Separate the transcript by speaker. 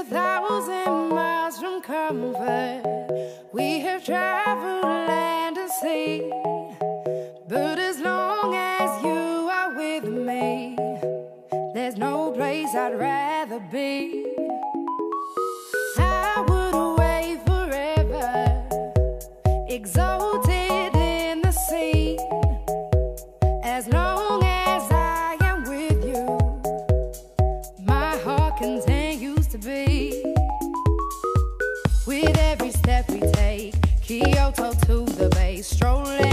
Speaker 1: 1,000 miles from comfort. We have traveled land and sea, but as long as you are with me, there's no place I'd rather be. I would away forever, exalted in the sea, as long as I am with you, my heart continues to beat. With every step we take, Kyoto to the bay, strolling